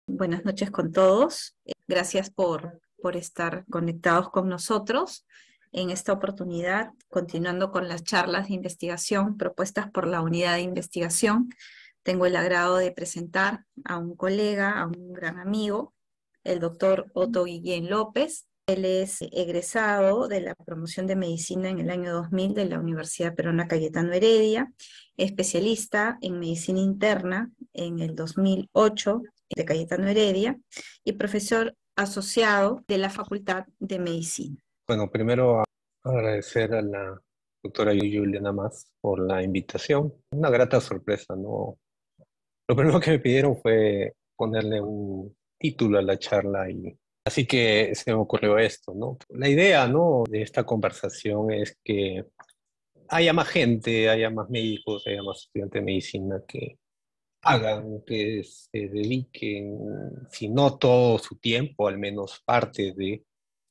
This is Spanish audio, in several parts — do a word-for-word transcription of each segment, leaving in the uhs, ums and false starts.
Buenas noches con todos. Eh, Gracias por, por estar conectados con nosotros en esta oportunidad, continuando con las charlas de investigación propuestas por la unidad de investigación. Tengo el agrado de presentar a un colega, a un gran amigo, el doctor Otto Guillén López. Él es egresado de la promoción de medicina en el año dos mil de la Universidad Peruana Cayetano Heredia, especialista en medicina interna en el dos mil ocho de Cayetano Heredia y profesor asociado de la Facultad de Medicina. Bueno, primero a- agradecer a la doctora Juliana Mas por la invitación. Una grata sorpresa, ¿no? Lo primero que me pidieron fue ponerle un título a la charla y así que se me ocurrió esto, ¿no? La idea, ¿no? de esta conversación es que haya más gente, haya más médicos, haya más estudiantes de medicina que hagan, que se dediquen, si no todo su tiempo, al menos parte de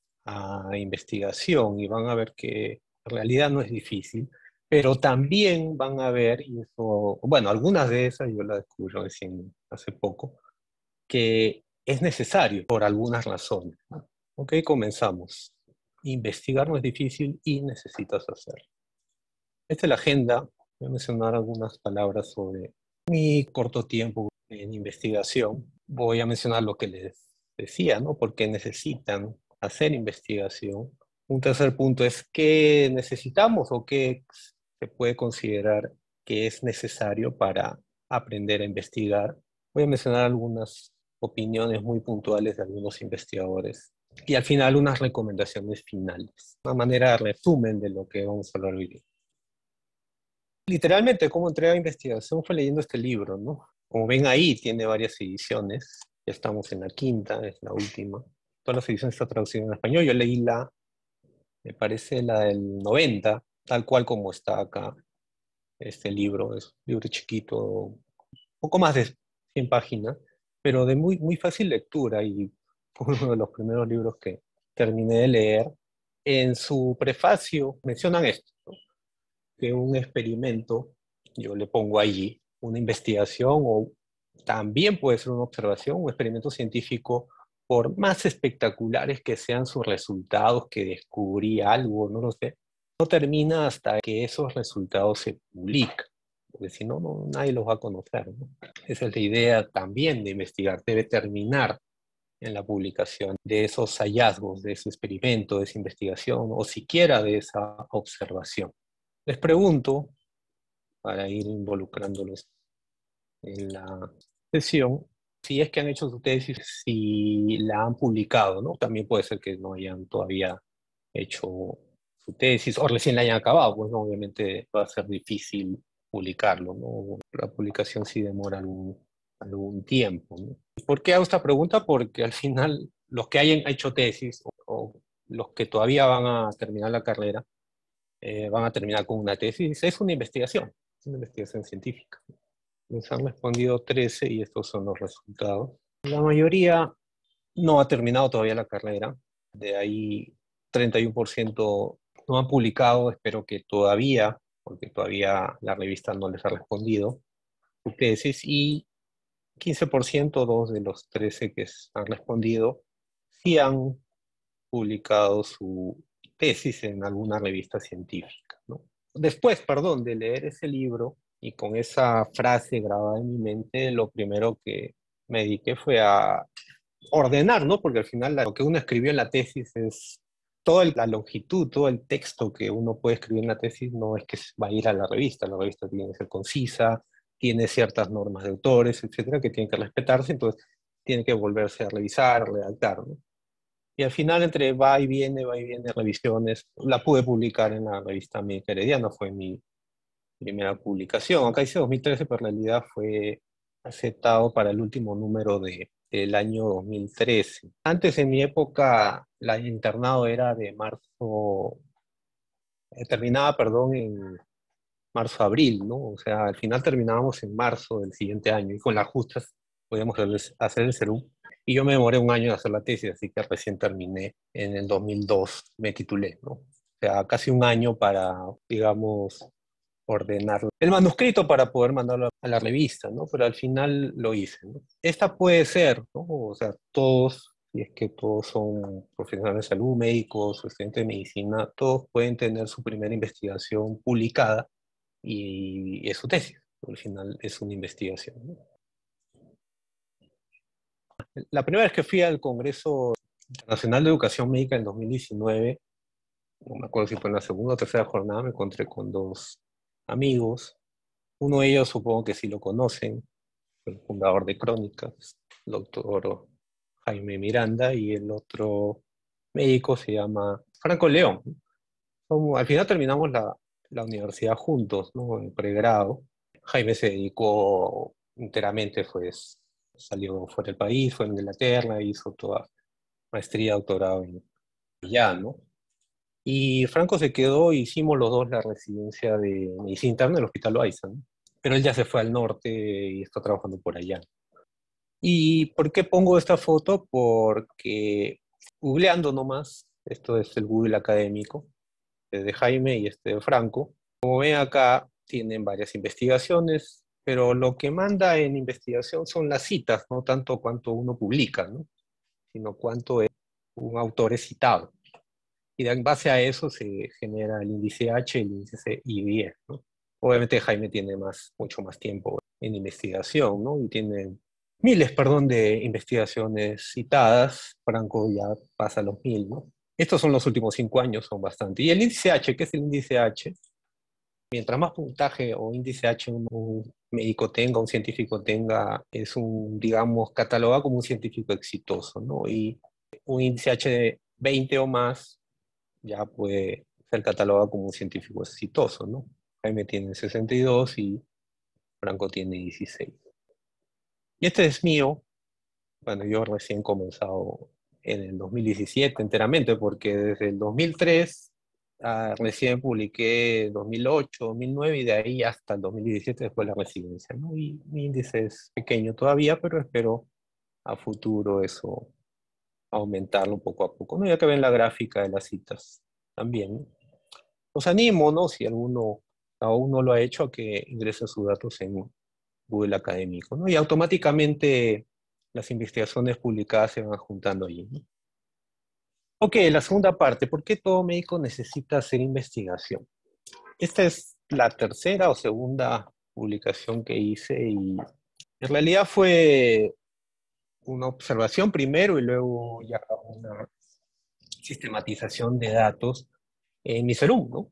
a investigación y van a ver que en realidad no es difícil, pero también van a ver, y eso, bueno, algunas de esas yo las descubrí recién hace poco, que es necesario por algunas razones, ¿no? Ok, comenzamos. Investigar no es difícil y necesitas hacerlo. Esta es la agenda. Voy a mencionar algunas palabras sobre mi corto tiempo en investigación. Voy a mencionar lo que les decía, ¿no? Porque necesitan hacer investigación. Un tercer punto es qué necesitamos o qué se puede considerar que es necesario para aprender a investigar. Voy a mencionar algunas opiniones muy puntuales de algunos investigadores y al final unas recomendaciones finales, una manera de resumen de lo que vamos a hablar hoy día. Literalmente, cómo entré a investigación fue leyendo este libro, ¿no? Como ven ahí, tiene varias ediciones. Ya estamos en la quinta, es la última. Todas las ediciones están traducidas en español. Yo leí la, me parece, la del noventa, tal cual como está acá. Este libro es un libro chiquito, poco más de cien páginas, pero de muy, muy fácil lectura y fue uno de los primeros libros que terminé de leer. En su prefacio mencionan esto, ¿no? Que un experimento, yo le pongo allí, una investigación o también puede ser una observación, un experimento científico, por más espectaculares que sean sus resultados, que descubrí algo, no lo sé, no termina hasta que esos resultados se publican, porque si no, no nadie los va a conocer, ¿no? Esa es la idea también de investigar, debe terminar en la publicación de esos hallazgos, de ese experimento, de esa investigación o siquiera de esa observación. Les pregunto, para ir involucrándolos en la sesión, si es que han hecho su tesis, si la han publicado, ¿no? También puede ser que no hayan todavía hecho su tesis o recién la hayan acabado, pues ¿no? Obviamente va a ser difícil publicarlo, ¿no? La publicación sí demora algún, algún tiempo, ¿no? ¿Por qué hago esta pregunta? Porque al final los que hayan hecho tesis o, o los que todavía van a terminar la carrera, eh, van a terminar con una tesis, es una investigación, es una investigación científica. Les han respondido trece y estos son los resultados. La mayoría no ha terminado todavía la carrera, de ahí treinta y uno por ciento no han publicado, espero que todavía, porque todavía la revista no les ha respondido su tesis, y quince por ciento, dos de los trece que han respondido, sí han publicado su tesis en alguna revista científica, ¿no? Después, perdón, de leer ese libro y con esa frase grabada en mi mente, lo primero que me dediqué fue a ordenar, ¿no? Porque al final lo que uno escribió en la tesis es toda la longitud, todo el texto que uno puede escribir en la tesis no es que va a ir a la revista, la revista tiene que ser concisa, tiene ciertas normas de autores, etcétera, que tienen que respetarse, entonces tiene que volverse a revisar, redactar, ¿no? Y al final, entre va y viene, va y viene, revisiones, la pude publicar en la revista Médica Herediana, fue mi primera publicación. Acá dice dos mil trece, pero en realidad fue aceptado para el último número de, del año dos mil trece. Antes, en mi época, la el internado era de marzo, eh, terminaba, perdón, en marzo-abril, ¿no? O sea, al final terminábamos en marzo del siguiente año y con las justas podíamos hacer hacer el serum. Y yo me demoré un año en hacer la tesis, así que recién terminé en el dos mil dos, me titulé, ¿no? O sea, casi un año para, digamos, ordenar el manuscrito para poder mandarlo a la revista, ¿no? Pero al final lo hice, ¿no? Esta puede ser, ¿no? O sea, todos, y es que todos son profesionales de salud, médicos, estudiantes de medicina, todos pueden tener su primera investigación publicada y es su tesis. Al final es una investigación, ¿no? La primera vez que fui al Congreso Internacional de Educación Médica en dos mil diecinueve, no me acuerdo si fue en la segunda o tercera jornada, me encontré con dos amigos. Uno de ellos supongo que sí lo conocen, el fundador de Crónicas, el doctor Jaime Miranda, y el otro médico se llama Franco León. Como, al final terminamos la, la universidad juntos, ¿no? En pregrado. Jaime se dedicó enteramente, pues, salió fuera del país, fue a Inglaterra, hizo toda maestría, doctorado en allá, ¿no? Y Franco se quedó, hicimos los dos la residencia de medicina interna en el Hospital Loaiza, ¿no? Pero él ya se fue al norte y está trabajando por allá. ¿Y por qué pongo esta foto? Porque googleando nomás, esto es el Google académico, eh, de Jaime y este de Franco, como ven acá, tienen varias investigaciones, pero lo que manda en investigación son las citas, no tanto cuánto uno publica, ¿no? Sino cuánto es un autor es citado. Y en base a eso se genera el índice H y el índice I diez, ¿no? Obviamente Jaime tiene más, mucho más tiempo en investigación, ¿no? Y tiene miles, perdón, de investigaciones citadas. Franco ya pasa los mil, ¿no? Estos son los últimos cinco años, son bastante. Y el índice H, ¿qué es el índice H? Mientras más puntaje o índice H un, un médico tenga, un científico tenga, es un, digamos, catalogado como un científico exitoso, ¿no? Y un índice H de veinte o más ya puede ser catalogado como un científico exitoso, ¿no? Jaime tiene sesenta y dos y Franco tiene dieciséis. Y este es mío. Bueno, yo recién he comenzado en el dos mil diecisiete enteramente, porque desde el dos mil tres ah, recién publiqué dos mil ocho, dos mil nueve y de ahí hasta el dos mil diecisiete después de la residencia, ¿no? Y mi índice es pequeño todavía, pero espero a futuro eso aumentarlo poco a poco, ¿no? Ya que ven la gráfica de las citas también, ¿no? Los animo, ¿no? Si alguno aún no lo ha hecho, a que ingrese sus datos en Google Académico, ¿no? Y automáticamente las investigaciones publicadas se van juntando allí, ¿no? Ok, la segunda parte, ¿por qué todo médico necesita hacer investigación? Esta es la tercera o segunda publicación que hice y en realidad fue una observación primero y luego ya una sistematización de datos en Miserum, ¿no?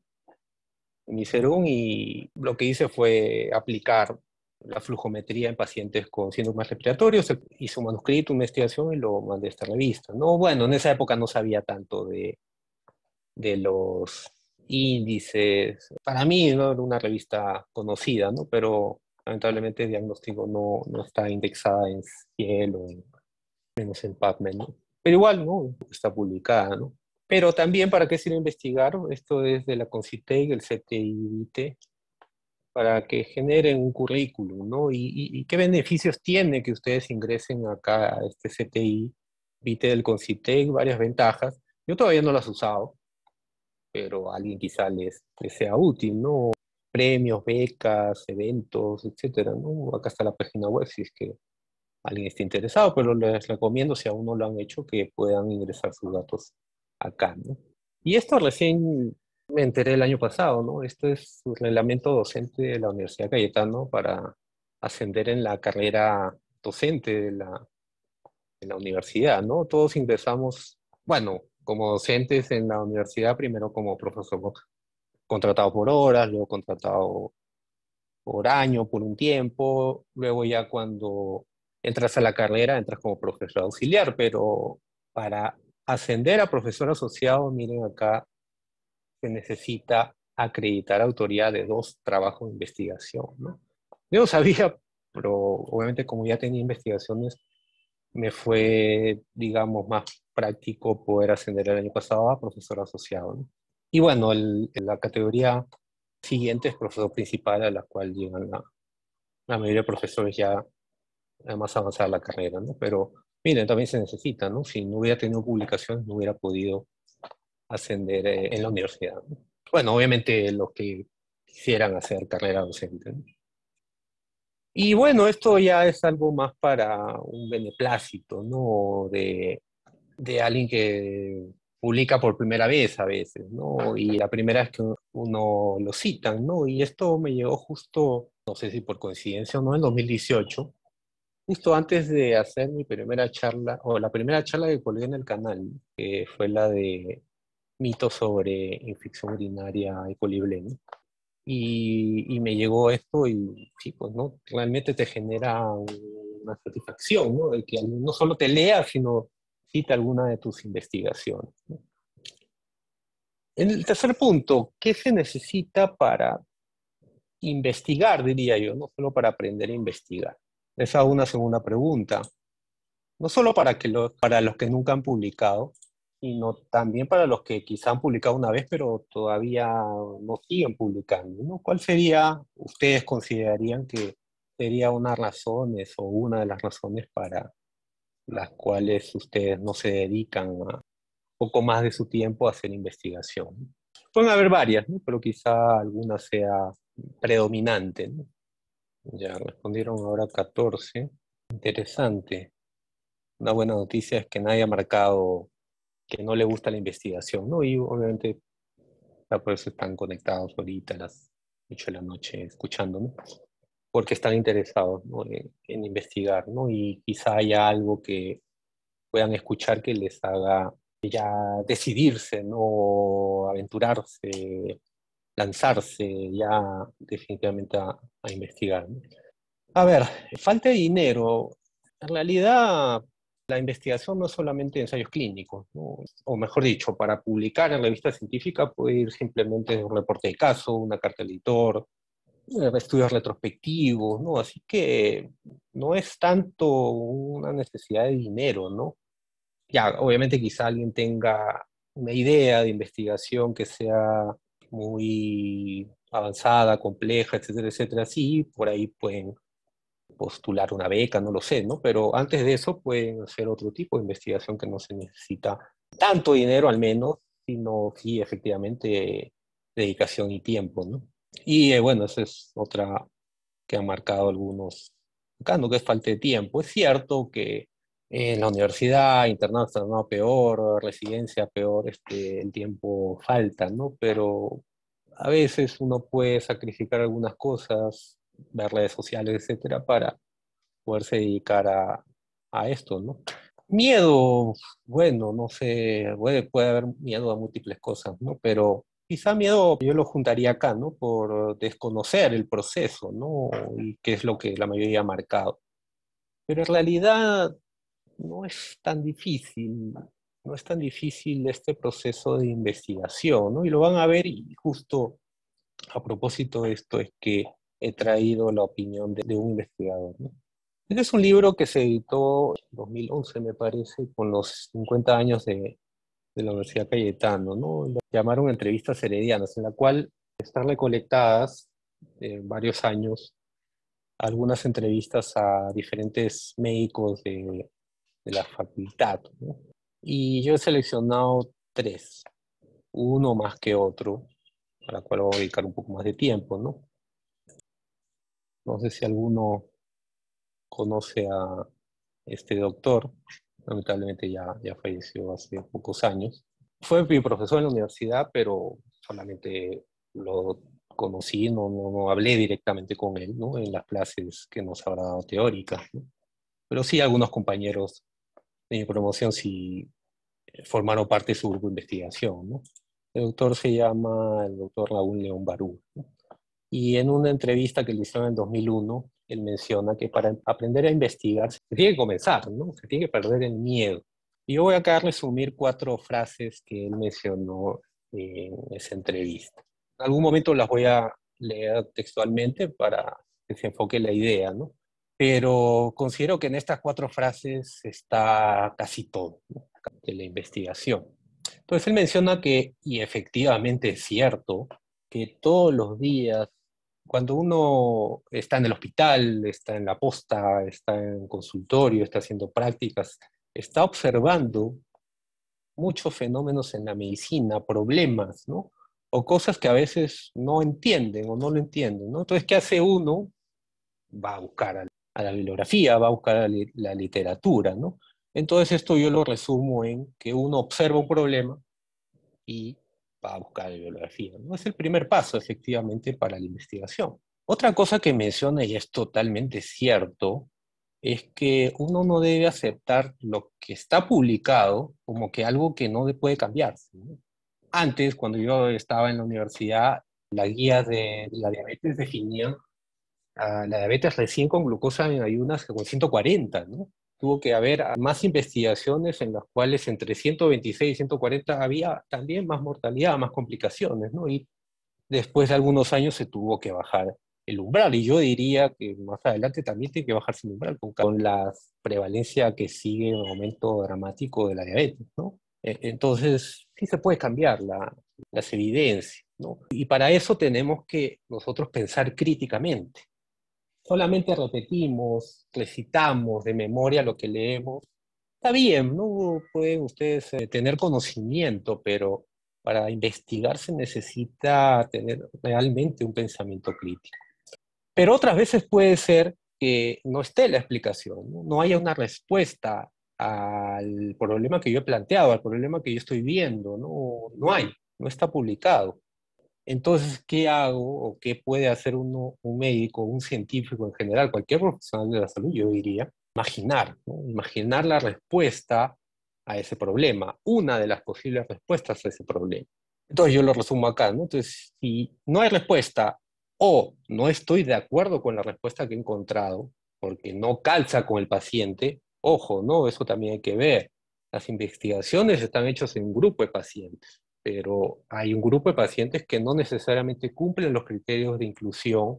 En Miserum, y lo que hice fue aplicar la flujometría en pacientes con síntomas respiratorios. Hice un manuscrito, una investigación y lo mandé a esta revista, ¿no? Bueno, en esa época no sabía tanto de, de los índices. Para mí no era una revista conocida, ¿no? Pero lamentablemente el diagnóstico no, no está indexada en Cielo o en, menos en PubMed, ¿no? Pero igual, ¿no? Está publicada, ¿no? Pero también, ¿para qué sirve investigar? Esto es de la CONCITEC, el C T I-VITE, para que generen un currículum, ¿no? Y, y, y qué beneficios tiene que ustedes ingresen acá a este C T I-VITE del CONCITEC, varias ventajas. Yo todavía no las he usado, pero a alguien quizá les, les sea útil, ¿no? Premios, becas, eventos, etcétera, ¿no? Acá está la página web si es que alguien está interesado, pero les recomiendo, si aún no lo han hecho, que puedan ingresar sus datos acá, ¿no? Y esto recién me enteré el año pasado, ¿no? Esto es un reglamento docente de la Universidad Cayetano para ascender en la carrera docente de la, de la universidad, ¿no? Todos ingresamos, bueno, como docentes en la universidad, primero como profesor contratado por horas, luego contratado por año, por un tiempo, luego ya cuando entras a la carrera, entras como profesor auxiliar, pero para ascender a profesor asociado, miren acá, se necesita acreditar autoría de dos trabajos de investigación, ¿no? Yo no sabía, pero obviamente como ya tenía investigaciones, me fue, digamos, más práctico poder ascender el año pasado a profesor asociado, ¿no? Y bueno, el, la categoría siguiente es profesor principal, a la cual llegan la, la mayoría de profesores ya más avanzada la carrera, ¿no? Pero miren, también se necesita, ¿no? Si no hubiera tenido publicaciones, no hubiera podido ascender eh, en la universidad, ¿no? Bueno, obviamente los que quisieran hacer carrera docente, ¿no? Y bueno, esto ya es algo más para un beneplácito, ¿no? De, de alguien que publica por primera vez a veces, ¿no? Y la primera vez que uno lo citan, ¿no? Y esto me llegó justo, no sé si por coincidencia o no, en dos mil dieciocho, justo antes de hacer mi primera charla, o la primera charla que colgué en el canal, que fue la de mitos sobre infección urinaria E. coli blemi. Y, y me llegó esto y sí, pues, ¿no? Realmente te genera una satisfacción, ¿no? De que no solo te lea, sino cita alguna de tus investigaciones, ¿no? En el tercer punto, ¿qué se necesita para investigar, diría yo, no solo para aprender a investigar? Esa es una segunda pregunta. No solo para, que lo- para los que nunca han publicado, sino también para los que quizá han publicado una vez, pero todavía no siguen publicando, ¿no? ¿Cuál sería, ustedes considerarían que sería una razones o una de las razones para las cuales ustedes no se dedican a poco más de su tiempo a hacer investigación? Pueden haber varias, ¿no? Pero quizá alguna sea predominante, ¿no? Ya respondieron ahora catorce. Interesante. Una buena noticia es que nadie ha marcado que no le gusta la investigación, ¿no? Y obviamente ya por eso están conectados ahorita a las ocho de la noche escuchándome, porque están interesados, ¿no? en, en investigar, ¿no? Y quizá haya algo que puedan escuchar que les haga ya decidirse, ¿no? Aventurarse, lanzarse ya definitivamente a, a investigar, ¿no? A ver, falta de dinero. En realidad, la investigación no es solamente ensayos clínicos, ¿no? O mejor dicho, para publicar en revista científica puede ir simplemente un reporte de caso, una carta al editor, eh, estudios retrospectivos, ¿no? Así que no es tanto una necesidad de dinero, ¿no? Ya, obviamente quizá alguien tenga una idea de investigación que sea muy avanzada, compleja, etcétera, etcétera. Sí, por ahí pueden postular una beca, no lo sé, ¿no? Pero antes de eso pueden hacer otro tipo de investigación que no se necesita tanto dinero al menos, sino sí efectivamente dedicación y tiempo, ¿no? Y eh, bueno, esa es otra que han marcado algunos acá, ¿no? Que es falta de tiempo. Es cierto que en la universidad, internado, externado peor, residencia peor, este, el tiempo falta, ¿no? Pero a veces uno puede sacrificar algunas cosas, ver redes sociales, etcétera, para poderse dedicar a, a esto, ¿no? Miedo, bueno, no sé, puede, puede haber miedo a múltiples cosas, ¿no? Pero quizá miedo yo lo juntaría acá, ¿no? Por desconocer el proceso, ¿no? Y qué es lo que la mayoría ha marcado. Pero en realidad no es tan difícil, no es tan difícil este proceso de investigación, ¿no? Y lo van a ver y justo a propósito de esto es que he traído la opinión de, de un investigador, ¿no? Este es un libro que se editó en dos mil once, me parece, con los cincuenta años de, de la Universidad Cayetano, ¿no? Lo llamaron Entrevistas Heredianas, en la cual están recolectadas en varios años algunas entrevistas a diferentes médicos de, de la facultad, ¿no? Y yo he seleccionado tres, uno más que otro, a la cual voy a dedicar un poco más de tiempo, ¿no? No sé si alguno conoce a este doctor, lamentablemente ya, ya falleció hace pocos años. Fue mi profesor en la universidad, pero solamente lo conocí, no, no, no hablé directamente con él, ¿no? En las clases que nos habrá dado teóricas, ¿no? Pero sí algunos compañeros de mi promoción sí formaron parte de su grupo de investigación, ¿no? El doctor se llama el doctor Raúl León Barú, ¿no? Y en una entrevista que le hicieron en dos mil uno, él menciona que para aprender a investigar se tiene que comenzar, ¿no? Se tiene que perder el miedo. Y yo voy acá a resumir cuatro frases que él mencionó en esa entrevista. En algún momento las voy a leer textualmente para que se enfoque la idea, ¿no? Pero considero que en estas cuatro frases está casi todo, ¿no? De la investigación. Entonces él menciona que, y efectivamente es cierto, que todos los días, cuando uno está en el hospital, está en la posta, está en consultorio, está haciendo prácticas, está observando muchos fenómenos en la medicina, problemas, ¿no? o cosas que a veces no entienden o no lo entienden, ¿no? Entonces, ¿qué hace uno? Va a buscar a, a la bibliografía, va a buscar a li- la literatura, ¿no? Entonces, esto yo lo resumo en que uno observa un problema y va a buscar la bibliografía, ¿no? Es el primer paso, efectivamente, para la investigación. Otra cosa que menciona, y es totalmente cierto, es que uno no debe aceptar lo que está publicado como que algo que no puede cambiarse, ¿no? Antes, cuando yo estaba en la universidad, las guías de la diabetes definían a la diabetes recién con glucosa en ayunas con ciento cuarenta, ¿no? Tuvo que haber más investigaciones en las cuales entre ciento veintiséis y ciento cuarenta había también más mortalidad, más complicaciones, ¿no? Y después de algunos años se tuvo que bajar el umbral, y yo diría que más adelante también tiene que bajarse el umbral con, con la prevalencia que sigue el aumento dramático de la diabetes, ¿no? E- Entonces, sí se puede cambiar la, las evidencias, ¿no? Y para eso tenemos que nosotros pensar críticamente. Solamente repetimos, recitamos de memoria lo que leemos. Está bien, ¿no? Pueden ustedes eh, tener conocimiento, pero para investigar se necesita tener realmente un pensamiento crítico. Pero otras veces puede ser que no esté la explicación, ¿no? No haya una respuesta al problema que yo he planteado, al problema que yo estoy viendo, no, no hay, no está publicado. Entonces, ¿qué hago o qué puede hacer uno, un médico, un científico en general, cualquier profesional de la salud, yo diría? Imaginar, ¿no? Imaginar la respuesta a ese problema, una de las posibles respuestas a ese problema. Entonces yo lo resumo acá, ¿no? Entonces, si no hay respuesta o no estoy de acuerdo con la respuesta que he encontrado, porque no calza con el paciente, ojo, ¿no? Eso también hay que ver. Las investigaciones están hechas en un grupo de pacientes, pero hay un grupo de pacientes que no necesariamente cumplen los criterios de inclusión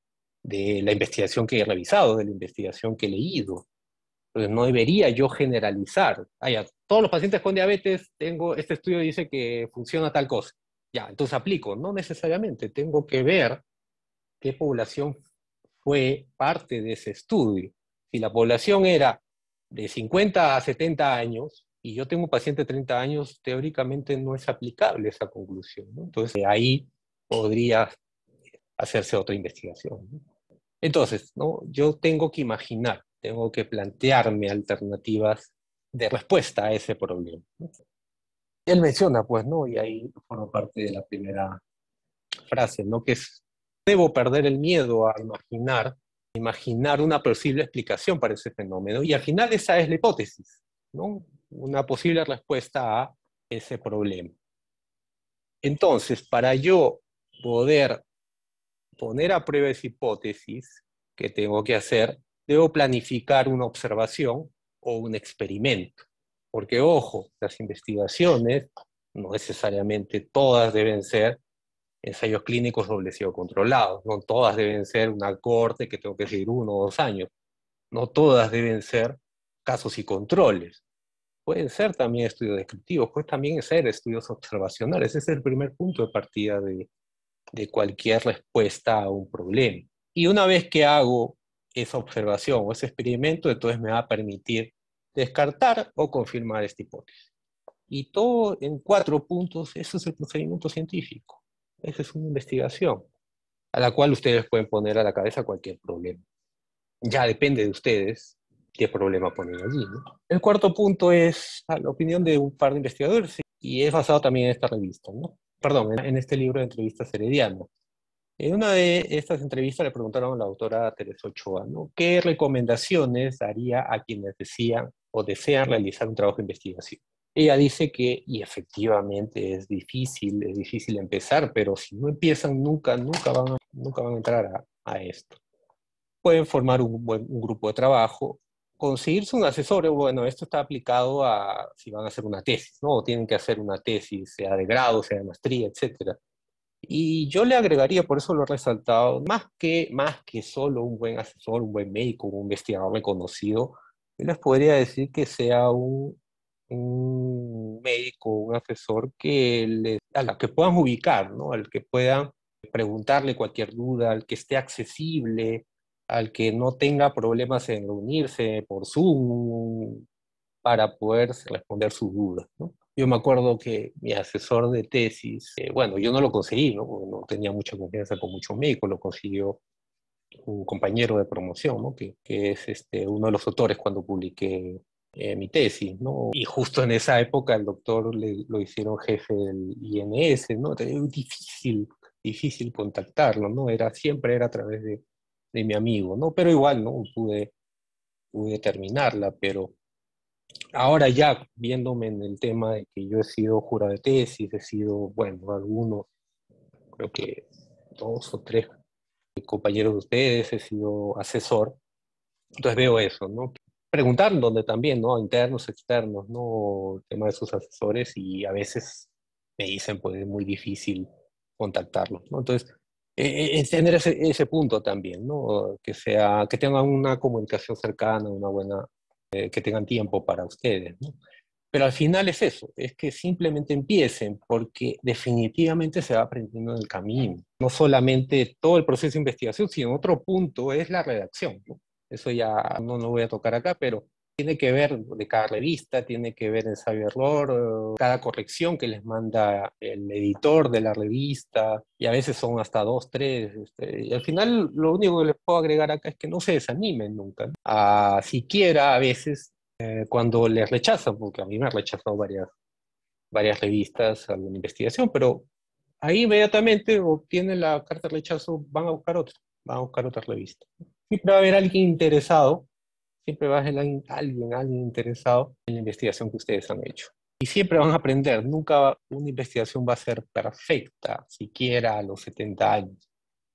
de la investigación que he revisado, de la investigación que he leído. Entonces no debería yo generalizar. Ah, ya, todos los pacientes con diabetes, tengo, este estudio dice que funciona tal cosa. Ya, entonces aplico. No necesariamente. Tengo que ver qué población fue parte de ese estudio. Si la población era de cincuenta a setenta años y yo tengo un paciente de treinta años, teóricamente no es aplicable esa conclusión, ¿no? Entonces ahí podría hacerse otra investigación, ¿no? Entonces, ¿no? Yo tengo que imaginar, tengo que plantearme alternativas de respuesta a ese problema, ¿no? Él menciona, pues, ¿no? Y ahí forma parte de la primera frase, ¿no? Que es, debo perder el miedo a imaginar, imaginar una posible explicación para ese fenómeno. Y al final esa es la hipótesis, ¿no? Una posible respuesta a ese problema. Entonces, para yo poder poner a prueba esa hipótesis que tengo que hacer, debo planificar una observación o un experimento. Porque, ojo, las investigaciones no necesariamente todas deben ser ensayos clínicos doble ciego controlados, no todas deben ser una corte que tengo que seguir uno o dos años, no todas deben ser casos y controles. Pueden ser también estudios descriptivos, pueden también ser estudios observacionales. Ese es el primer punto de partida de, de cualquier respuesta a un problema. Y una vez que hago esa observación o ese experimento, entonces me va a permitir descartar o confirmar esta hipótesis. Y todo en cuatro puntos, eso es el procedimiento científico. Esa es una investigación a la cual ustedes pueden poner a la cabeza cualquier problema. Ya depende de ustedes qué problema ponen allí, ¿no? El cuarto punto es la opinión de un par de investigadores y es basado también en esta revista, ¿no? Perdón, en este libro de entrevistas heredianas. En una de estas entrevistas le preguntaron a la autora Teresa Ochoa, ¿no? ¿Qué recomendaciones daría a quienes decían o desean realizar un trabajo de investigación? Ella dice que, y efectivamente es difícil, es difícil empezar, pero si no empiezan nunca, nunca van a, nunca van a entrar a, a esto. Pueden formar un, buen, un grupo de trabajo, conseguirse un asesor. Bueno, esto está aplicado a si van a hacer una tesis, ¿no? O tienen que hacer una tesis, sea de grado, sea de maestría, etcétera. Y yo le agregaría, por eso lo he resaltado, más que, más que solo un buen asesor, un buen médico, un investigador reconocido, yo les podría decir que sea un, un médico, un asesor que les, a la que puedan ubicar, ¿no? Al que puedan preguntarle cualquier duda, al que esté accesible, al que no tenga problemas en reunirse por Zoom para poder responder sus dudas, ¿no? Yo me acuerdo que mi asesor de tesis, eh, bueno, yo no lo conseguí, ¿no? Porque no tenía mucha confianza con muchos médicos, lo consiguió un compañero de promoción, ¿no? Que, que es este, uno de los autores cuando publiqué eh, mi tesis, ¿no? Y justo en esa época el doctor le, lo hicieron jefe del I N S, ¿no? Era difícil, difícil contactarlo, ¿no? Era, siempre era a través de, de mi amigo, ¿no? Pero igual, ¿no? Pude, pude terminarla, pero ahora ya viéndome en el tema de que yo he sido jurado de tesis, he sido, bueno, algunos, creo que dos o tres compañeros de ustedes, he sido asesor. Entonces veo eso, ¿no? Preguntar donde también, ¿no? Internos, externos, ¿no? El tema de sus asesores y a veces me dicen, pues es muy difícil contactarlos, ¿no? Entonces, eh, es tener ese, ese punto también, ¿no? Que sea, que tengan una comunicación cercana, una buena, eh, que tengan tiempo para ustedes, ¿no? Pero al final es eso, es que simplemente empiecen, porque definitivamente se va aprendiendo en el camino. No solamente todo el proceso de investigación, sino otro punto es la redacción, ¿no? Eso ya no lo voy a tocar acá, pero tiene que ver de cada revista, tiene que ver ensayo-error, cada corrección que les manda el editor de la revista, y a veces son hasta dos, tres. Este, y al final lo único que les puedo agregar acá es que no se desanimen nunca, ¿no? A, siquiera a veces eh, cuando les rechazan, porque a mí me han rechazado varias, varias revistas, alguna investigación, pero ahí inmediatamente obtienen la carta de rechazo, van a buscar otra, van a buscar otra revista. Siempre va a haber alguien interesado, siempre va a haber alguien, alguien, alguien interesado en la investigación que ustedes han hecho. Y siempre van a aprender, nunca una investigación va a ser perfecta, siquiera a los setenta años.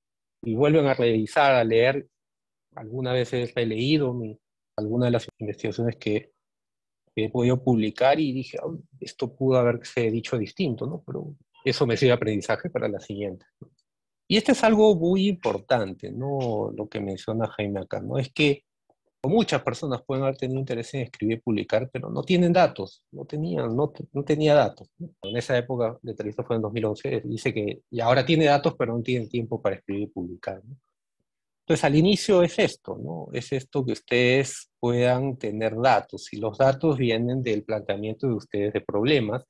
Y vuelven a revisar, a leer, alguna vez he releído mi, alguna de las investigaciones que que he podido publicar y dije, "Oh, esto pudo haberse dicho distinto, ¿no? Pero eso me sirve de aprendizaje para la siguiente, ¿no? Y este es algo muy importante, ¿no? Lo que menciona Jaime acá, ¿no? Es que muchas personas pueden haber tenido interés en escribir y publicar, pero no tienen datos, no tenían, no, no tenía datos, ¿no? En esa época, la entrevista fue en dos mil once, dice que y ahora tiene datos, pero no tiene tiempo para escribir y publicar, ¿no? Entonces, al inicio es esto, ¿no? Es esto que ustedes puedan tener datos, y los datos vienen del planteamiento de ustedes de problemas,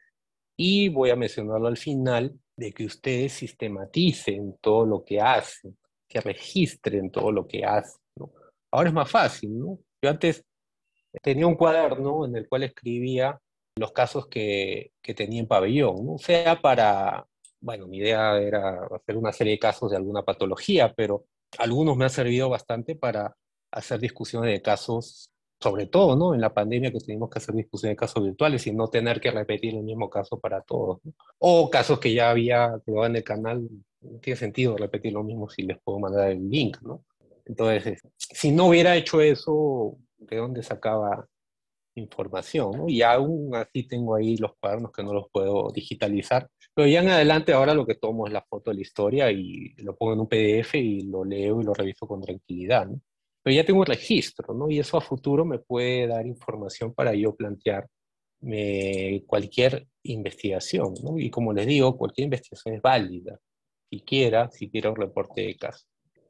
y voy a mencionarlo al final, de que ustedes sistematicen todo lo que hacen, que registren todo lo que hacen, ¿no? Ahora es más fácil, ¿no? Yo antes tenía un cuaderno en el cual escribía los casos que, que tenía en pabellón, ¿no? Sea para, bueno, mi idea era hacer una serie de casos de alguna patología, pero algunos me han servido bastante para hacer discusiones de casos, sobre todo, ¿no? En la pandemia, que tuvimos que hacer discusiones de casos virtuales y no tener que repetir el mismo caso para todos, ¿no? O casos que ya había colgado en el canal, no tiene sentido repetir lo mismo si les puedo mandar el link, ¿no? Entonces, si no hubiera hecho eso, ¿de dónde sacaba información, ¿no? Y aún así tengo ahí los cuadernos que no los puedo digitalizar, pero ya en adelante ahora lo que tomo es la foto de la historia y lo pongo en un P D F y lo leo y lo reviso con tranquilidad, ¿no? Pero ya tengo un registro, ¿no? Y eso a futuro me puede dar información para yo plantear eh, cualquier investigación, ¿no? Y como les digo, cualquier investigación es válida, siquiera, siquiera un reporte de caso.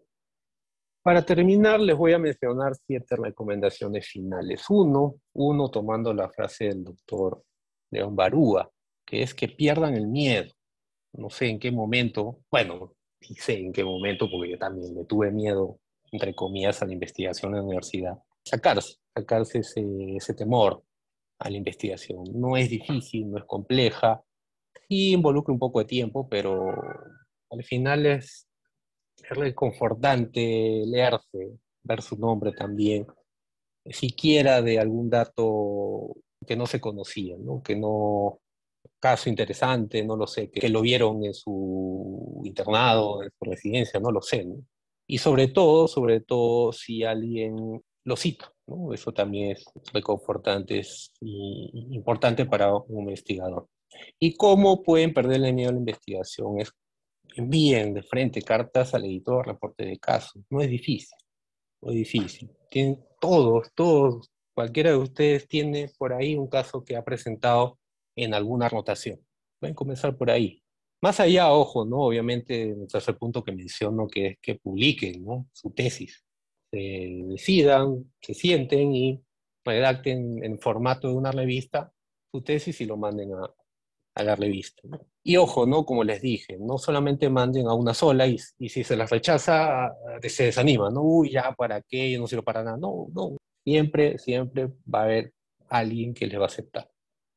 Para terminar, les voy a mencionar siete recomendaciones finales. Uno, uno tomando la frase del doctor León Barúa, que es que pierdan el miedo. No sé en qué momento, bueno, sí sé en qué momento, porque yo también le tuve miedo, entre comillas, a la investigación en la universidad. Sacarse, sacarse ese, ese temor a la investigación. No es difícil, no es compleja, sí involucra un poco de tiempo, pero al final es es reconfortante leerse, ver su nombre también, siquiera de algún dato que no se conocía, ¿no? Que no, caso interesante, no lo sé, que, que lo vieron en su internado, en su residencia, no lo sé, ¿no? Y sobre todo, sobre todo, si alguien lo cita, ¿no? Eso también es reconfortante, es y- importante para un investigador. ¿Y cómo pueden perderle miedo a la investigación? Es envíen de frente cartas al editor, reporte de casos. No es difícil, no es difícil. Tienen todos, todos, cualquiera de ustedes tiene por ahí un caso que ha presentado en alguna anotación. Pueden comenzar por ahí. Más allá, ojo, ¿no? Obviamente, el tercer punto que menciono, que es que publiquen, ¿no? Su tesis. Se decidan, se sienten y redacten en formato de una revista su tesis y lo manden a, a la revista, ¿no? Y ojo, ¿no? Como les dije, no solamente manden a una sola y, y si se las rechaza, eh, se desanima, ¿no? Uy, ya, ¿para qué? Yo no sirvo para nada. No, no. Siempre, siempre va a haber alguien que les va a aceptar.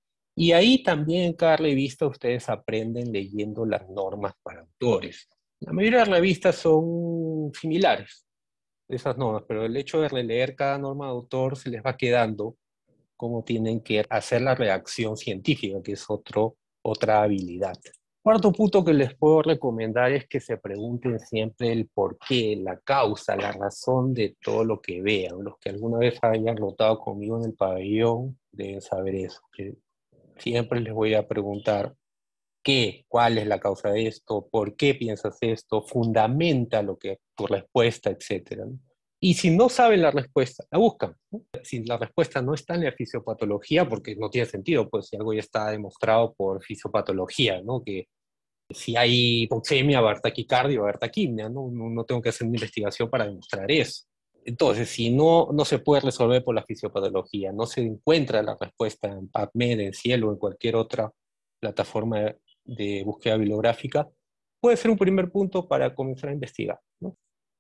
Y ahí también en cada revista ustedes aprenden leyendo las normas para autores. La mayoría de las revistas son similares, esas normas, pero el hecho de releer cada norma de autor se les va quedando cómo tienen que hacer la redacción científica, que es otro, otra habilidad. Cuarto punto que les puedo recomendar es que se pregunten siempre el porqué, la causa, la razón de todo lo que vean. Los que alguna vez hayan rotado conmigo en el pabellón deben saber eso, que siempre les voy a preguntar qué, cuál es la causa de esto, por qué piensas esto, fundamenta lo que tu respuesta, etcétera, ¿no? Y si no saben la respuesta, la buscan, ¿no? Si la respuesta no está en la fisiopatología, porque no tiene sentido, pues si algo ya está demostrado por fisiopatología, ¿no? Que si hay hipoxemia va a haber taquicardia, va a haber taquimia, ¿no? No, no tengo que hacer una investigación para demostrar eso. Entonces, si no, no se puede resolver por la fisiopatología, no se encuentra la respuesta en PubMed, en Cielo o en cualquier otra plataforma de, de búsqueda bibliográfica, puede ser un primer punto para comenzar a investigar, ¿no?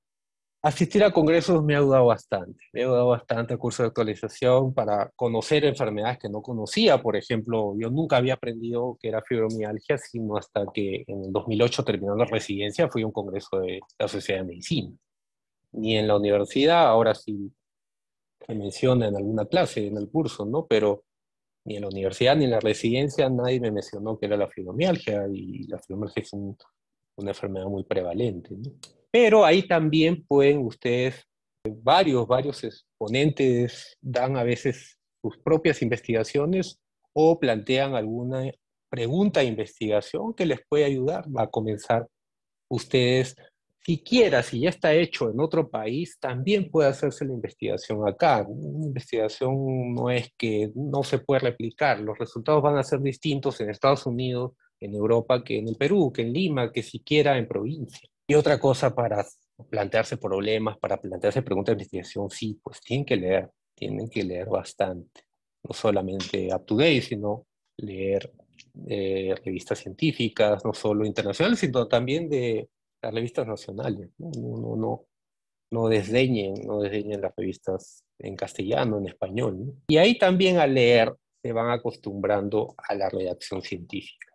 Asistir a congresos me ha ayudado bastante, me ha ayudado bastante a cursos de actualización para conocer enfermedades que no conocía. Por ejemplo, yo nunca había aprendido que era fibromialgia, sino hasta que en el dos mil ocho, terminando la residencia, fui a un congreso de la Sociedad de Medicina. Ni en la universidad, ahora sí se menciona en alguna clase, en el curso, ¿no? Pero ni en la universidad ni en la residencia nadie me mencionó que era la fibromialgia, y la fibromialgia es un, una enfermedad muy prevalente, ¿no? Pero ahí también pueden ustedes, varios, varios exponentes dan a veces sus propias investigaciones o plantean alguna pregunta de investigación que les puede ayudar a comenzar ustedes. Siquiera si ya está hecho en otro país, también puede hacerse la investigación acá. Una investigación no es que no se puede replicar, los resultados van a ser distintos en Estados Unidos, en Europa, que en el Perú, que en Lima, que siquiera en provincia. Y otra cosa para plantearse problemas, para plantearse preguntas de investigación, sí, pues tienen que leer, tienen que leer bastante. No solamente up to date, sino leer eh, revistas científicas, no solo internacionales, sino también de las revistas nacionales, ¿no? No, no, no, no desdeñen, no desdeñen las revistas en castellano, en español, ¿no? Y ahí también al leer se van acostumbrando a la redacción científica.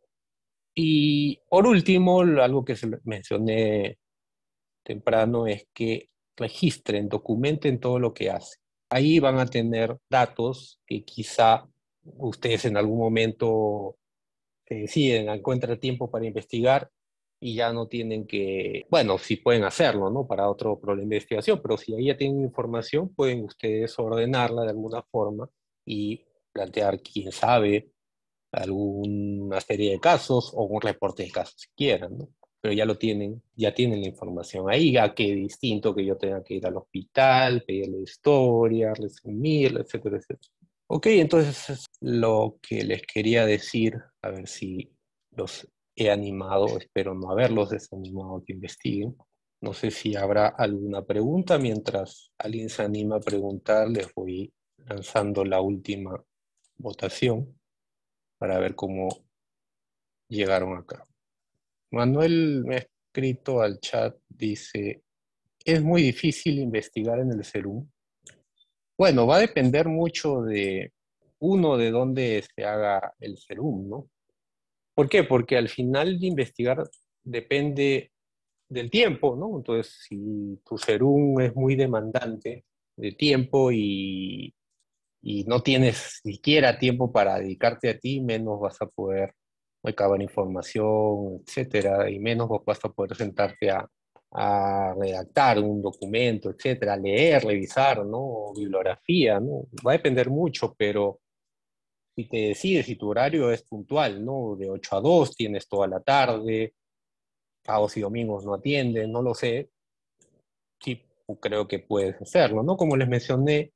Y por último, algo que se mencioné temprano es que registren, documenten todo lo que hacen. Ahí van a tener datos que quizá ustedes en algún momento se deciden, encuentran tiempo para investigar y ya no tienen que, bueno, sí pueden hacerlo, ¿no? Para otro problema de investigación, pero si ahí ya tienen información, pueden ustedes ordenarla de alguna forma y plantear, quién sabe, alguna serie de casos o un reporte de casos si quieren, ¿no? Pero ya lo tienen, ya tienen la información ahí, ya que distinto que yo tenga que ir al hospital, pedirle historia, resumirla, etcétera, etcétera. Ok, entonces es lo que les quería decir, a ver si los he animado, espero no haberlos desanimado a que investiguen. No sé si habrá alguna pregunta. Mientras alguien se anima a preguntar, les voy lanzando la última votación para ver cómo llegaron acá. Manuel me ha escrito al chat, dice, ¿es muy difícil investigar en el Perú? Bueno, va a depender mucho de, uno, de dónde se haga el serum, ¿no? ¿Por qué? Porque al final de investigar depende del tiempo, ¿no? Entonces, si tu serum es muy demandante de tiempo y, y no tienes siquiera tiempo para dedicarte a ti, menos vas a poder recabar información, etcétera, y menos vas a poder sentarte a, a redactar un documento, etcétera, leer, revisar, ¿no? Bibliografía, ¿no? Va a depender mucho, pero si te decides, si tu horario es puntual, ¿no? De ocho a dos tienes toda la tarde, sábados y domingos no atienden, no lo sé, sí creo que puedes hacerlo, ¿no? Como les mencioné,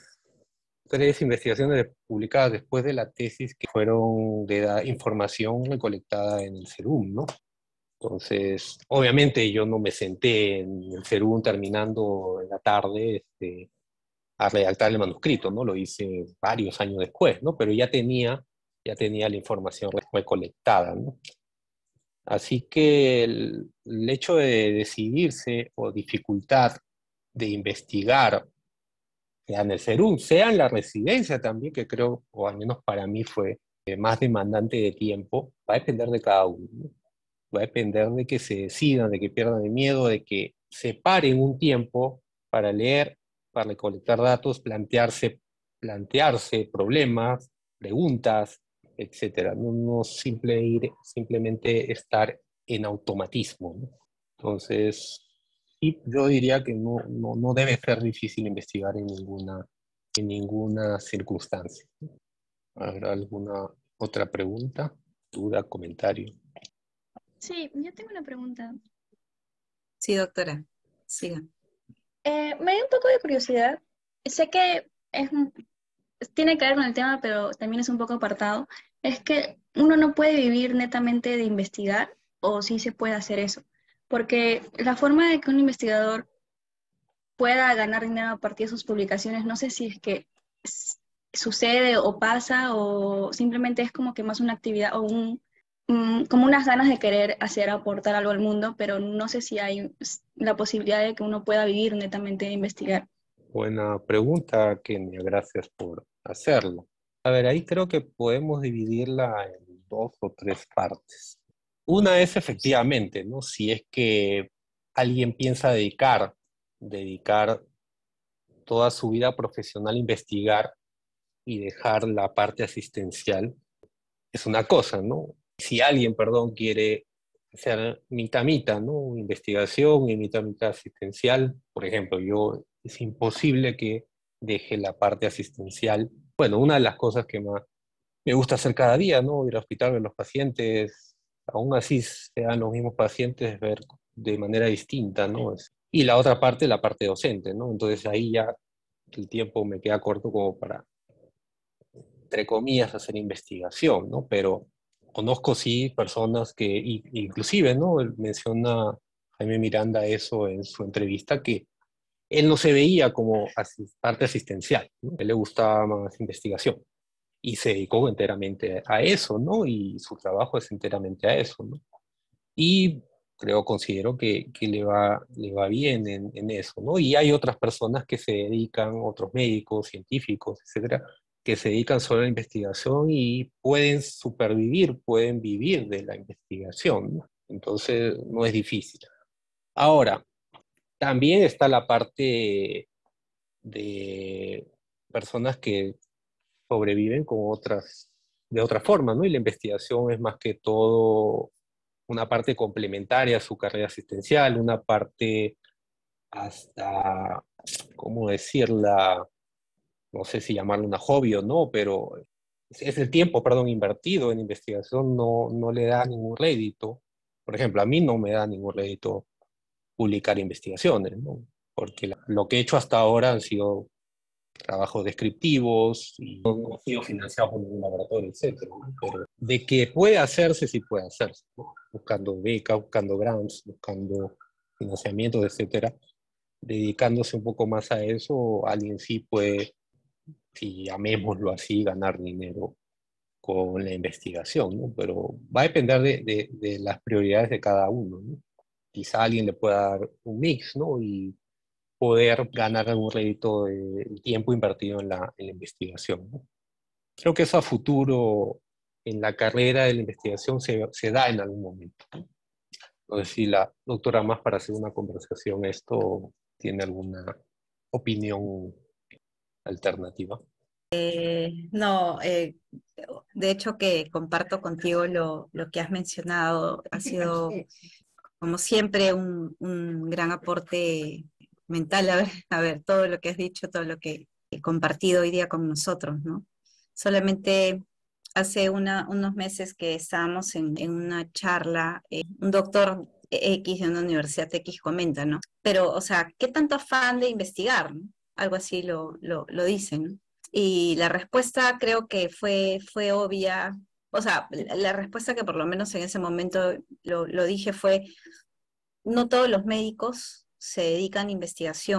tres investigaciones publicadas después de la tesis que fueron de la información recolectada en el serum, ¿no? Entonces, obviamente yo no me senté en el serum terminando en la tarde, este, a redactar el manuscrito, ¿no? Lo hice varios años después, ¿no? Pero ya tenía, ya tenía la información recolectada, ¿no? Así que el, el hecho de decidirse o dificultad de investigar, sea en el CERUM, sea en la residencia también, que creo, o al menos para mí fue eh, más demandante de tiempo, va a depender de cada uno, ¿no? Va a depender de que se decidan, de que pierdan el miedo, de que separen un tiempo para leer, para recolectar datos, plantearse, plantearse problemas, preguntas, etcétera. No, no simple ir, simplemente estar en automatismo, ¿no? Entonces, sí, yo diría que no, no, no debe ser difícil investigar en ninguna, en ninguna circunstancia. ¿Habrá alguna otra pregunta, duda, comentario? Sí, yo tengo una pregunta. Sí, doctora, siga. Eh, me dio un poco de curiosidad. Sé que es un- tiene que ver con el tema, pero también es un poco apartado. Es que uno no puede vivir netamente de investigar, o sí se puede hacer eso. Porque la forma de que un investigador pueda ganar dinero a partir de sus publicaciones, no sé si es que s- sucede o pasa, o simplemente es como que más una actividad o un, mm, como unas ganas de querer hacer, aportar algo al mundo, pero no sé si hay s- la posibilidad de que uno pueda vivir netamente de investigar. Buena pregunta, Kenia, gracias por hacerlo. A ver, ahí creo que podemos dividirla en dos o tres partes. Una es efectivamente, ¿no? Si es que alguien piensa dedicar, dedicar toda su vida profesional a investigar y dejar la parte asistencial, es una cosa, ¿no? Si alguien, perdón, quiere hacer mitad-mitad, ¿no? Investigación y mitad-mitad asistencial, por ejemplo, yo es imposible que deje la parte asistencial. Bueno, una de las cosas que más me gusta hacer cada día, ¿no? Ir al hospital, ver los pacientes, aún así sean los mismos pacientes, ver de manera distinta, ¿no? Es- Y la otra parte, la parte docente, ¿no? Entonces ahí ya el tiempo me queda corto como para, entre comillas, hacer investigación, ¿no? Pero conozco sí personas que, y- inclusive, ¿no? Él menciona Jaime Miranda eso en su entrevista, que él no se veía como asis- parte asistencial, ¿no? A él le gustaba más investigación y se dedicó enteramente a eso, ¿no? Y su trabajo es enteramente a eso, ¿no? Y creo, considero que, que le va, le va bien en, en eso, ¿no? Y hay otras personas que se dedican, otros médicos, científicos, etcétera, que se dedican solo a la investigación y pueden supervivir, pueden vivir de la investigación, ¿no? Entonces, no es difícil. Ahora, también está la parte de personas que sobreviven con otras, de otra forma, ¿no? Y la investigación es más que todo una parte complementaria a su carrera asistencial, una parte hasta, ¿cómo decirla? No sé si llamarlo una hobby o no, pero es es el tiempo, perdón, invertido en investigación no, no le da ningún rédito. Por ejemplo, a mí no me da ningún rédito publicar investigaciones, ¿no? Porque la- lo que he hecho hasta ahora han sido trabajos descriptivos y no, no ha sido financiado por ningún laboratorio, etcétera, ¿no? Pero de que puede hacerse, sí puede hacerse, ¿no? Buscando becas, buscando grants, buscando financiamientos, etcétera. Dedicándose un poco más a eso, alguien sí puede, si llamémoslo así, ganar dinero con la investigación, ¿no? Pero va a depender de, de, de las prioridades de cada uno, ¿no? Quizá alguien le pueda dar un mix, ¿no? Y poder ganar algún rédito del tiempo invertido en la, en la investigación, ¿no? Creo que eso a futuro en la carrera de la investigación se, se da en algún momento. No sé si la doctora más para hacer una conversación esto tiene alguna opinión alternativa. Eh, no, eh, de hecho que comparto contigo lo, lo que has mencionado. Ha sido, como siempre, un, un gran aporte mental. A ver, a ver, todo lo que has dicho, todo lo que he compartido hoy día con nosotros, ¿no? Solamente hace una, unos meses que estábamos en, en una charla, eh, un doctor X de una universidad X comenta, ¿no? Pero, o sea, ¿qué tanto afán de investigar, ¿no? Algo así lo, lo, lo dicen, ¿no? Y la respuesta creo que fue, fue obvia. O sea, la, la respuesta que por lo menos en ese momento lo, lo dije fue, no todos los médicos se dedican a investigación,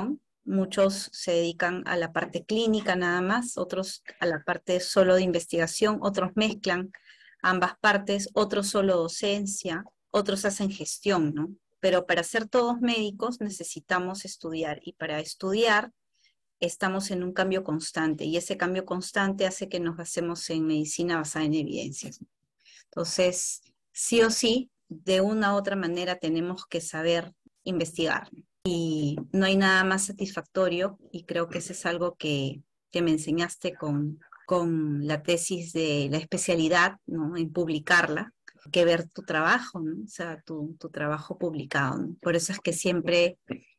Muchos se dedican a la parte clínica nada más, otros a la parte solo de investigación, otros mezclan ambas partes, otros solo docencia, otros hacen gestión, ¿no? Pero para ser todos médicos necesitamos estudiar, y para estudiar estamos en un cambio constante, y ese cambio constante hace que nos basemos en medicina basada en evidencias. Entonces, sí o sí, de una u otra manera tenemos que saber investigar. Y no hay nada más satisfactorio, y creo que eso es algo que, que me enseñaste con, con la tesis de la especialidad, ¿no? En publicarla, que ver tu trabajo, ¿no? O sea, tu, tu trabajo publicado, ¿no? Por eso es que siempre,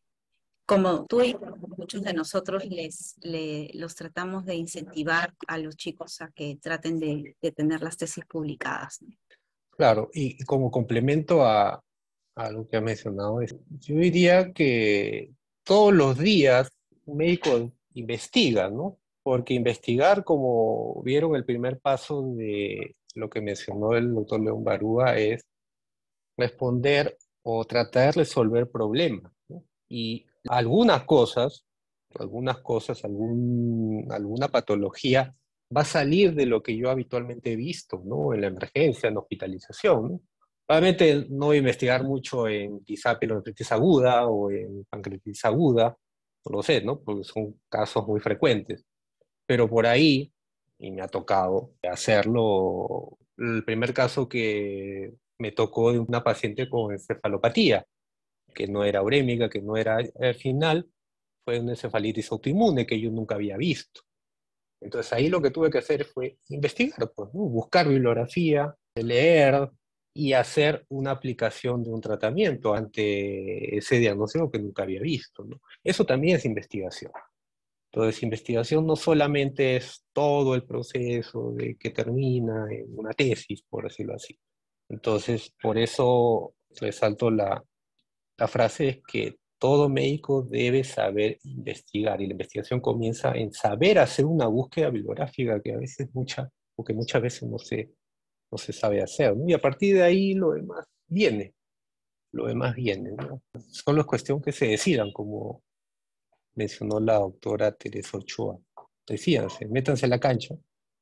como tú y muchos de nosotros, les, le, los tratamos de incentivar a los chicos a que traten de, de tener las tesis publicadas, ¿no? Claro, y como complemento a, a lo que ha mencionado, es- yo diría que todos los días un médico investiga, ¿no? Porque investigar, como vieron, el primer paso de lo que mencionó el doctor León Barúa es responder o tratar de resolver problemas, ¿no? Y algunas cosas, algunas cosas, algún, alguna patología va a salir de lo que yo habitualmente he visto, ¿no? En la emergencia, en la hospitalización, ¿no? Obviamente no voy a investigar mucho en quizá pielonefritis aguda o en pancreatitis aguda, no lo sé, ¿no? Porque son casos muy frecuentes. Pero por ahí, y me ha tocado hacerlo, el primer caso que me tocó de una paciente con encefalopatía, que no era urémica, que no era al final, fue una encefalitis autoinmune que yo nunca había visto. Entonces ahí lo que tuve que hacer fue investigar, pues, ¿no? Buscar bibliografía, leer y hacer una aplicación de un tratamiento ante ese diagnóstico que nunca había visto, ¿no? Eso también es investigación. Entonces, investigación no solamente es todo el proceso de que termina en una tesis, por decirlo así. Entonces, por eso resalto la, la frase es que todo médico debe saber investigar, y la investigación comienza en saber hacer una búsqueda bibliográfica que a veces mucha, o que muchas veces no se, no se sabe hacer, ¿no? Y a partir de ahí lo demás viene, lo demás viene, ¿no? Solo es cuestión que se decidan, como mencionó la doctora Teresa Ochoa. Decíanse, métanse en la cancha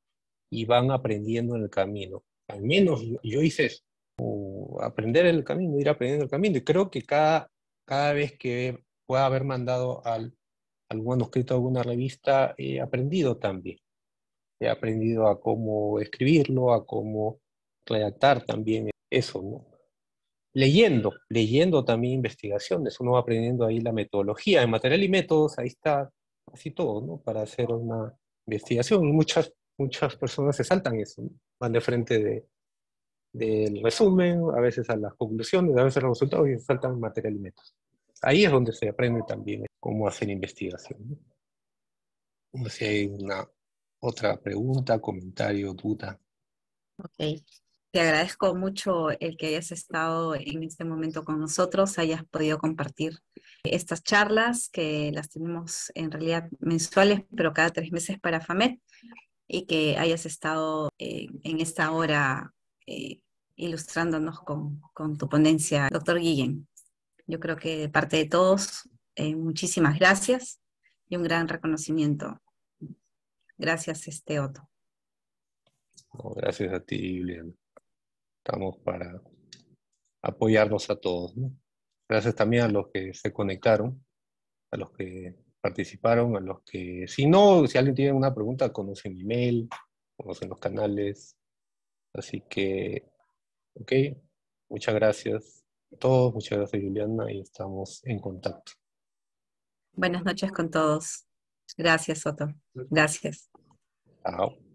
y van aprendiendo en el camino. Al menos yo, yo hice eso, aprender en el camino, ir aprendiendo en el camino. Y creo que cada, cada vez que pueda haber mandado al, algún manuscrito a alguna revista, he aprendido también. He aprendido a cómo escribirlo, a cómo redactar también eso, ¿no? Leyendo, leyendo también investigaciones, uno va aprendiendo ahí la metodología, en material y métodos, ahí está así todo, ¿no? Para hacer una investigación, y muchas, muchas personas se saltan eso, ¿no? Van de frente de, del resumen, a veces a las conclusiones, a veces a los resultados, y se saltan material y métodos. Ahí es donde se aprende también cómo hacer investigación, ¿no? No sé si hay una otra pregunta, comentario, duda. Ok. Te agradezco mucho el que hayas estado en este momento con nosotros, hayas podido compartir estas charlas, que las tenemos en realidad mensuales, pero cada tres meses para FAMED, y que hayas estado eh, en esta hora eh, ilustrándonos con, con tu ponencia, doctor Guillén. Yo creo que de parte de todos, eh, muchísimas gracias y un gran reconocimiento. Gracias, este Otto. No, gracias a ti, Julián. Estamos para apoyarnos a todos, ¿no? Gracias también a los que se conectaron, a los que participaron, a los que, si no, si alguien tiene una pregunta, conocen mi email, conocen los canales. Así que, ok, muchas gracias a todos, muchas gracias, Juliana, y estamos en contacto. Buenas noches con todos. Gracias, Otto. Gracias. Chao.